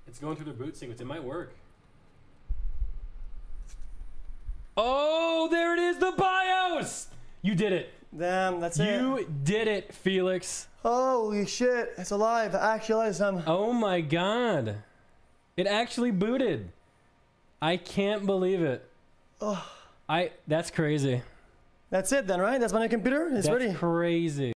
It's going through the boot sequence. It might work. Oh, there it is, the BIOS! You did it. Damn, that's it. You did it, Felix. Holy shit, it's alive. Actually, oh my god. It actually booted. I can't believe it. Oh. That's crazy. That's it then, right? That's my new computer? It's ready. That's crazy.